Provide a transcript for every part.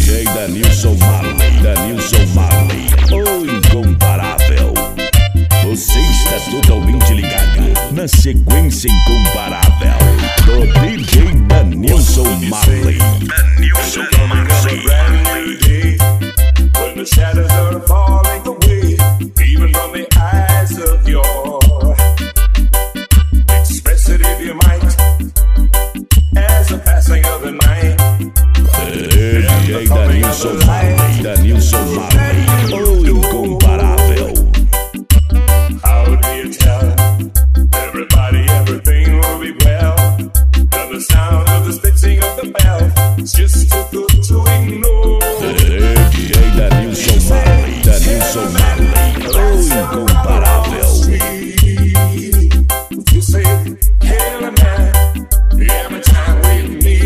DJ Danilson Marley, o incomparável. Você está totalmente ligado na sequência incomparável do DJ Danilson Marley. When the shadows are falling away, even from the eyes of your express it if you might, as the passing of the night. DJ Danilson Marley, o incomparável. How do you tell everybody everything will be well? And the sound of the stitching of the bell is just too good to ignore. DJ Danilson Marley, o incomparável. You say, hey man, you have a time with me.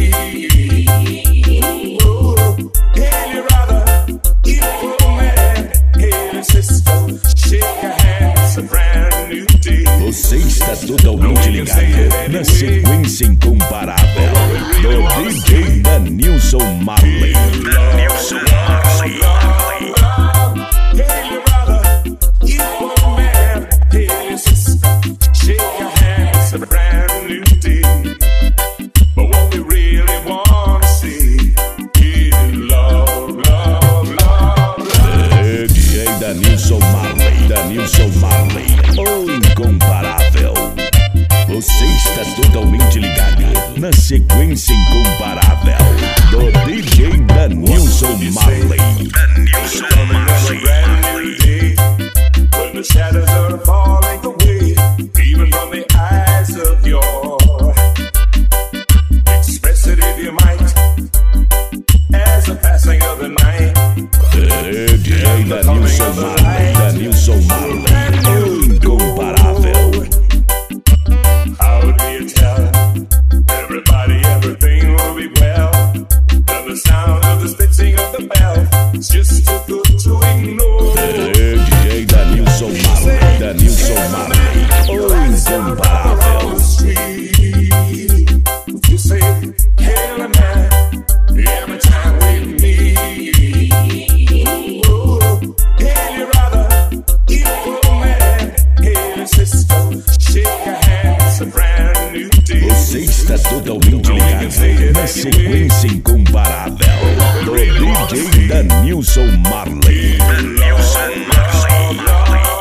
Oh, hey brother, you man, hey sister, shake your hand, it's a brand new day. Você está totalmente ligado na sequência incomparável do DJ Danilson Marley. Hey brother, you man, hey sister, shake your hand, it's a brand new day. But what we really want to see is love, love, love, love. DJ Danilson Marley, o incomparável. Você está totalmente ligado na sequência incomparável do DJ Danilson Marley. When the shadows are falling away, even from the eyes of your express it if you might, as the passing of the night. DJ Danilson Marley, o incomparável. How do you tell everybody everything will be well? And the sound of the stitching of the bell is just too good to ignore. DJ Danilson Marley, o incomparável. You say, hey man, you have a time with me. Oh, hey brother, you man, hey sister, shake your hand, it's a brand new day. Você está totalmente ligado na sequência incomparável do DJ Danilson Marley. Love, love, love.